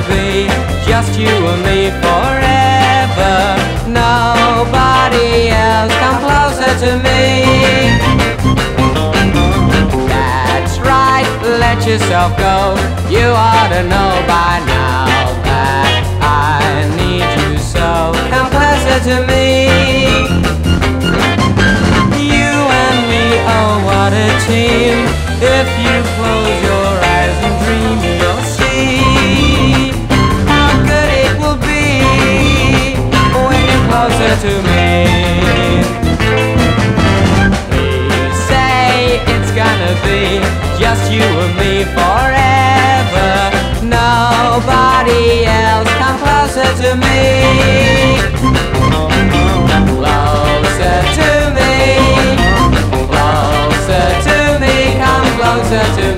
be just you and me forever. Nobody else come closer to me. That's right, let yourself go. You ought to know by now that I need you so. Come closer to me. You and me, oh what a team. If you close your eyes and dream, you'll see how good it will be when you're closer to me. Please say it's gonna be just you and me forever. Nobody else come closer to me. Closer to me. Closer to me. Come closer to me.